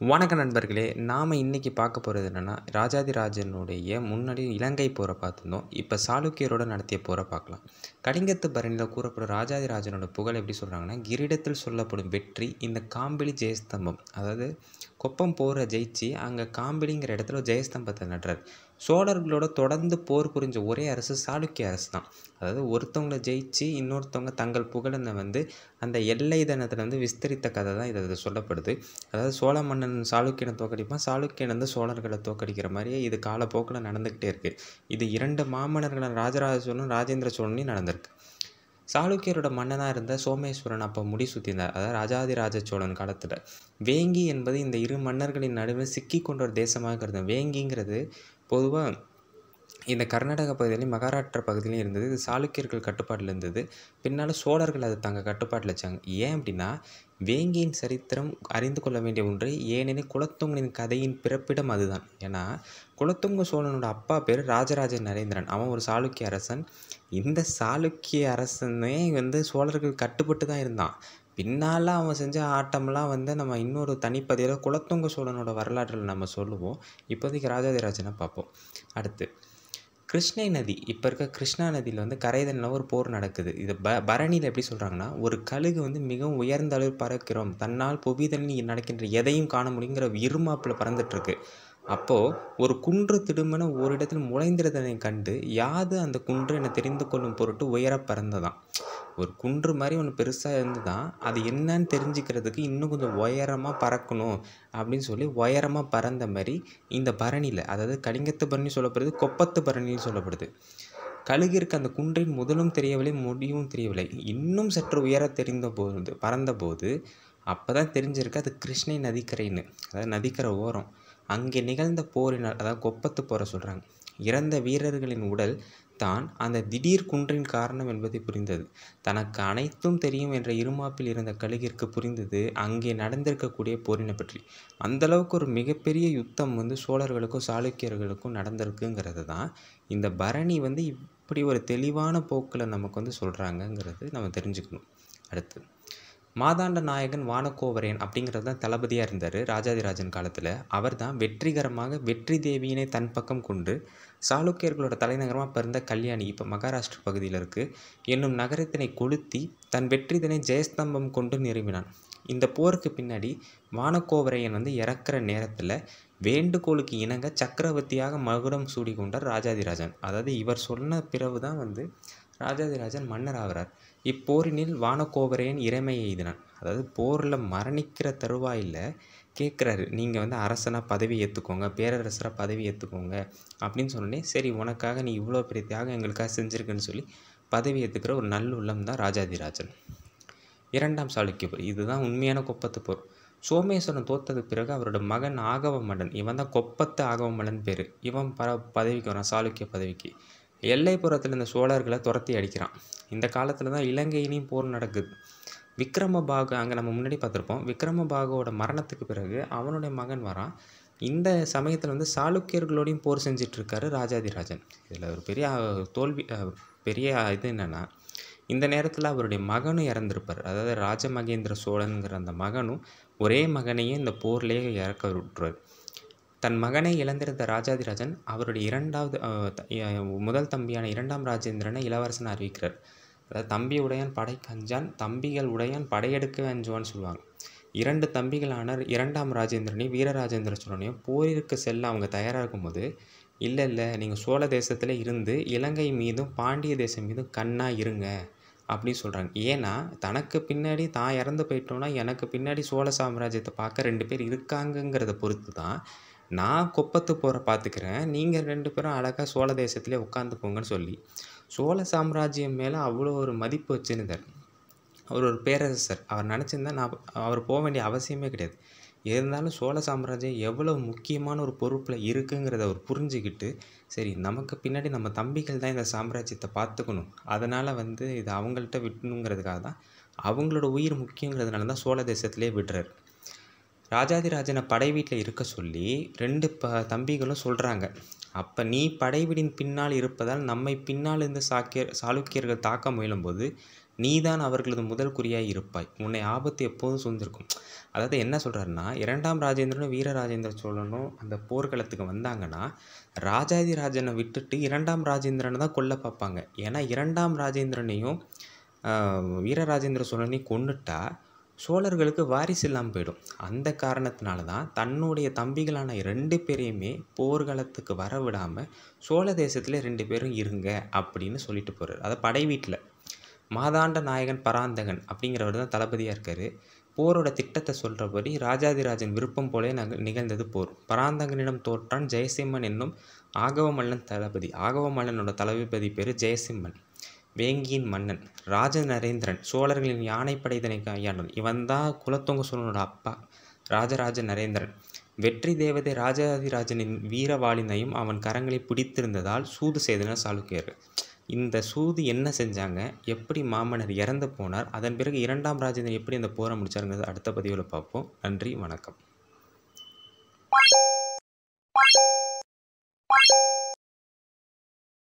வணக்க நண்பர்களே, நாம் இன்றைக்கி பார்க்க போகிறது என்னென்னா, ராஜாதிராஜனுடைய முன்னாடி இலங்கை போரை பார்த்துருந்தோம். இப்போ சாளுக்கியரோட நடத்திய போரை பார்க்கலாம். கலிங்கத்து பரணியில் கூறப்படும் ராஜாதிராஜனோட புகழ் எப்படி சொல்கிறாங்கன்னா, கிரீடத்தில் சொல்லப்படும் வெற்றி இந்த காம்பிளி ஜெயஸ்தம்பம், அதாவது கொப்பம் போரை ஜெயிச்சு அங்கே காம்பிளிங்கிற இடத்துல ஜெயஸ்தம்பத்தை நடுறார். சோழர்களோட தொடர்ந்து போர் புரிஞ்ச ஒரே அரசு சாளுக்கிய அரசு தான். அதாவது ஒருத்தவங்களை ஜெயிச்சு இன்னொருத்தவங்க தங்கள் புகழனை அந்த எல்லை தனத்தில் விஸ்தரித்த கதை தான் இது சொல்லப்படுது. அதாவது சோழ மன்னன் சாளுக்கியனை தோக்கடிப்பான், சாளுக்கியன் சோழர்களை தோக்கடிக்கிற மாதிரியே இது காலப்போக்கில் நடந்துக்கிட்டே இருக்குது. இது 2 மாமன்னர்களான ராஜராஜசோழனும் ராஜேந்திர சோழனையும் நடந்திருக்கு. சாளுக்கியரோட மன்னனாக இருந்த சோமேஸ்வரன் அப்போ முடி சுற்றினார். அதாவது ராஜாதிராஜசோழன் காலத்தில் வேங்கி என்பது இந்த 2 மன்னர்களின் நடுவில் சிக்கி கொண்ட ஒரு தேசமாக கருது. வேங்கிங்கிறது பொதுவாக இந்த கர்நாடக பகுதியிலையும் மகாராஷ்டிரா பகுதியிலையும் இருந்தது. இது சாளுக்கியர்கள் கட்டுப்பாட்டில் இருந்தது. பின்னால் சோழர்கள் அது தங்கள் கட்டுப்பாட்டில் வச்சாங்க. ஏன் அப்படின்னா, வேங்கியின் சரித்திரம் அறிந்து கொள்ள வேண்டிய ஒன்று. ஏனெனில் குலோத்துங்கனின் கதையின் பிறப்பிடம் அதுதான். ஏன்னா குலோத்துங்க சோழனோட அப்பா பேர் ராஜராஜ நரேந்திரன். அவன் ஒரு சாளுக்கிய அரசன். இந்த சாளுக்கிய அரசனே சோழர்கள் கட்டுப்பட்டு தான் இருந்தான். பின்னால் அவன் செஞ்ச ஆட்டம்லாம் நம்ம இன்னொரு தனிப்பதியில் குலோத்துங்க சோழனோட வரலாற்றில் நம்ம சொல்லுவோம். இப்போதைக்கு ராஜாதிராஜனை பார்ப்போம். அடுத்து கிருஷ்ணை நதி, இப்போ இருக்க கிருஷ்ணா நதியில் கரைதலில் ஒரு போர் நடக்குது. இது பரணியில் எப்படி சொல்கிறாங்கன்னா, ஒரு கழுகு மிகவும் உயர்ந்த அளவில் பறக்கிறோம், தன்னால் புவிதலில் நடக்கின்ற எதையும் காண முடியுங்கிற இருமாப்பில் பறந்துட்டுருக்கு. அப்போது ஒரு குன்று திடுமென ஒரு இடத்தில் முளைந்திருந்ததை கண்டு யாது அந்த குன்று என தெரிந்து கொள்ளும் பொருட்டு உயர பறந்ததான். ஒரு குன்று மாதிரி ஒன்று பெருசாக இருந்து தான் அது என்னன்னு தெரிஞ்சுக்கிறதுக்கு இன்னும் கொஞ்சம் உயரமாக பறக்கணும் அப்படின்னு சொல்லி உயரமாக பறந்த மாதிரி இந்த பரணியில், அதாவது கலிங்கத்து பரணி சொல்லப்படுது, கொப்பத்து பரணின்னு சொல்லப்படுது. கழுகிற்கு அந்த குன்றின் முதலும் தெரியவில்லை, முடிவும் தெரியவில்லை. இன்னும் சற்று உயர தெரிந்த போது பறந்தபோது அப்போ தான் தெரிஞ்சிருக்கு அது கிருஷ்ணை நதிக்கரைன்னு, அதாவது நதிக்கரை ஓரம். அங்கே நிகழ்ந்த போரினால், அதாவது கொப்பத்து போரை சொல்கிறாங்க, இறந்த வீரர்களின் உடல் தான் அந்த திடீர் குன்றின் காரணம் என்பதை புரிந்தது. தனக்கு அனைத்தும் தெரியும் என்ற இருமாப்பில் இருந்த கழுகிற்கு புரிந்தது அங்கே நடந்திருக்கக்கூடிய போரினை பற்றி. அந்தளவுக்கு ஒரு மிகப்பெரிய யுத்தம் சோழர்களுக்கும் சாளுக்கியர்களுக்கும் நடந்திருக்குங்கிறது தான் இந்த பரணி இப்படி ஒரு தெளிவான போக்கில் நமக்கு சொல்கிறாங்கங்கிறது நம்ம தெரிஞ்சுக்கணும். அடுத்து மாதாண்ட நாயகன் வானகோவரேன் அப்படிங்கிறது தான் தளபதியாக இருந்தார் ராஜாதிராஜன் காலத்தில். அவர் தான் வெற்றிகரமாக வெற்றி தேவியினை தன் பக்கம் கொண்டு சாளுக்கியர்களோட தலைநகரமாக பிறந்த கல்யாணி, இப்போ மகாராஷ்டிர பகுதியில் இருக்குது, என்னும் நகரத்தினை கொளுத்தி தன் வெற்றிதனை ஜெயஸ்தம்பம் கொண்டு நிறுவினான். இந்த போருக்கு பின்னாடி வானகோவரையன் இறக்குற நேரத்தில் வேண்டுகோளுக்கு இணங்க சக்கரவர்த்தியாக மகுடம் சூடி கொண்டார் ராஜாதிராஜன். அதாவது இவர் சொன்ன பிறகு தான் ராஜாதிராஜன் மன்னர் ஆகிறார். இப்போரினில் வானகோவரையன் இறைமை எய்தினான். அதாவது போரில் மரணிக்கிற தருவாயில் கேட்குறாரு, நீங்கள் அரசனாக பதவி ஏற்றுக்கோங்க, பேரரசராக பதவி ஏற்றுக்கோங்க அப்படின்னு சொன்னோடனே, சரி உனக்காக நீ இவ்வளோ பெரிய தியாகம் எங்களுக்காக செஞ்சுருக்குன்னு சொல்லி பதவி ஏற்றுக்கிற ஒரு நல்லுள்ளம் தான் ராஜாதிராஜன். 2ஆம் சாளுக்கிய போர், இதுதான் உண்மையான கொப்பத்து போர். சோமேஸ்வரன் தோற்றதுக்கு பிறகு அவரோட மகன் ஆகவமல்லன், இவன் தான் கொப்பத்து ஆகவமல்லன் பேர். இவன் பதவிக்கு வரான், சாளுக்கிய பதவிக்கு. எல்லைப்புறத்தில் இந்த சோழர்களை துரத்தி அடிக்கிறான். இந்த காலத்தில் தான் இலங்கையிலையும் போர் நடக்குது. விக்ரமபாகு, அங்கே நம்ம முன்னாடி பார்த்துருப்போம், விக்ரமபாகுவோட மரணத்துக்கு பிறகு அவனுடைய மகன் வரான். இந்த சமயத்தில் சாளுக்கியர்களோடையும் போர் செஞ்சிட்ருக்காரு ராஜாதிராஜன். இதில் ஒரு பெரிய தோல்வி, பெரிய இது என்னென்னா, இந்த நேரத்தில் அவருடைய மகனும் இறந்துருப்பார். அதாவது ராஜமகேந்திர சோழனுங்கிற அந்த மகனும் ஒரே மகனையும் இந்த போர்லேயே இறக்க விட்டுருவார். தன் மகனை இழந்திருந்த ராஜாதிராஜன் அவருடைய முதல் தம்பியான 2ஆம் ராஜேந்திரனை இளவரசனை அறிவிக்கிறார். அதாவது தம்பி உடையான் படைக்கு அஞ்சான், தம்பிகள் உடையான் படையெடுக்க அஞ்சுவான்னு சொல்லுவாங்க. 2 தம்பிகளான 2ஆம் ராஜேந்திரனையும் வீரராஜேந்திர சோழனையும் போரிற்கு செல்ல அவங்க தயாராக இருக்கும்போது, இல்லை நீங்கள் சோழ தேசத்தில் இருந்து இலங்கை மீதும் பாண்டிய தேசம் மீதும் கண்ணாக இருங்க அப்படின்னு சொல்கிறாங்க. ஏன்னா தனக்கு பின்னாடி தான் இறந்து போயிட்டோன்னா எனக்கு பின்னாடி சோழ சாம்ராஜ்யத்தை பார்க்க 2 பேர் இருக்காங்கங்கிறத பொறுத்து தான் நான் கொப்பத்து போரை பார்த்துக்கிறேன், நீங்கள் 2 பேரும் அழகாக சோழ தேசத்துலேயே உட்காந்துக்கோங்கன்னு சொல்லி சோழ சாம்ராஜ்யம் மேலே அவ்வளோ ஒரு மதிப்பு வச்சுருந்தார். அவர் ஒரு பேரரசர். அவர் நினச்சிருந்தா அவர் போக வேண்டிய அவசியமே கிடையாது. இருந்தாலும் சோழ சாம்ராஜ்யம் எவ்வளோ முக்கியமான ஒரு பொறுப்பில் இருக்குங்கிறத அவர் புரிஞ்சுக்கிட்டு, சரி நமக்கு பின்னாடி நம்ம தம்பிகள் தான் இந்த சாம்ராஜ்யத்தை பார்த்துக்கணும், அதனால் இதை அவங்கள்ட்ட விட்டணுங்கிறதுக்காக தான், அவங்களோட உயிர் முக்கியங்கிறதுனால தான் சோழ தேசத்துலேயே விடுறார். ராஜாதிராஜனை படை வீட்டில் இருக்க சொல்லி 2 தம்பிகளும் சொல்கிறாங்க, அப்போ நீ படைவீடின் பின்னால் இருப்பதால் நம்மை பின்னால் இருந்து சாளுக்கியர்கள் தாக்க முயலும்போது நீதான் அவர்களது முதல் குறியாய் இருப்பாய், உன்னை ஆபத்து எப்போதும் சூழ்ந்திருக்கும். அதாவது என்ன சொல்கிறாருன்னா, 2ஆம் ராஜேந்திரனும் வீரராஜேந்திர சோழனும் அந்த போர்க்களத்துக்கு வந்தாங்கன்னா ராஜாதி ராஜனை விட்டுட்டு 2ஆம் ராஜேந்திரனை தான் கொல்ல பார்ப்பாங்க. ஏன்னா 2ஆம் ராஜேந்திரனையும் வீரராஜேந்திர சோழனையும் கொன்னுட்டா சோழர்களுக்கு வாரிசு இல்லாமல் போயிடும். அந்த காரணத்தினால தான் தன்னுடைய தம்பிகளான 2 பேரையுமே போர்க்களத்துக்கு வர விடாமல் சோழ தேசத்தில் 2 பேரும் இருங்க அப்படின்னு சொல்லிட்டு போகிறார். அதை படை வீட்டில் மாதாண்ட நாயகன் பராந்தகன் அப்படிங்கிறவர் தான் தளபதியாக இருக்கார். போரோட திட்டத்தை சொல்கிறபடி ராஜாதிராஜன் விருப்பம் போலே நிகழ்ந்தது போர். பராந்தகனிடம் தோற்றான் ஜெயசிம்மன் என்னும் ஆகவ மல்லன் தளபதி. ஆகவ மல்லனோட தளபதி பேர் ஜெயசிம்மன், வேங்கியின் மன்னன். ராஜநரேந்திரன் சோழர்களின் யானைப்படை இதனை கையாண்டான். இவன் தான் குலத்தொங்க சோழனோட அப்பா ராஜராஜ நரேந்திரன். வெற்றி தேவதை ராஜாதிராஜனின் வீரவாளினையும் அவன் கரங்களை பிடித்திருந்ததால் சூது செய்தனர் சாளுக்கியர்கள். இந்த சூது என்ன செஞ்சாங்க, எப்படி மாமன்னர் இறந்து போனார், அதன் பிறகு 2ஆம் ராஜேந்திரன் எப்படி அந்த போரை முடிச்சாருங்கிறது அடுத்த பதிவில் பார்ப்போம். நன்றி, வணக்கம்.